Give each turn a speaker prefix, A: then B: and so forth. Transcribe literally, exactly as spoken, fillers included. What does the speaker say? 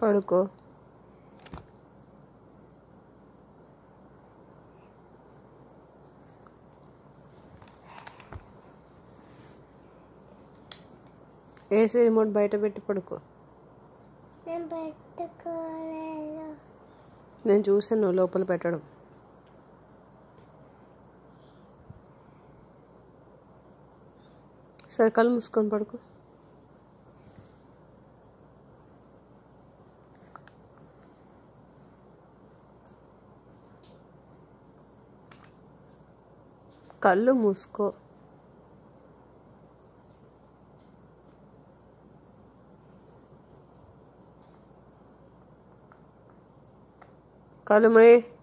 A: పడుకో. AC remote బయట పెట్టి పడుకో.
B: నేను పెట్టుకోలేదు.
A: నేను చూసాను లోపల పెట్టడం. సరే కళ్ళు మూసుకొని పడుకో. కళ్ళు మూసుకో. కళ్ళు మూయి.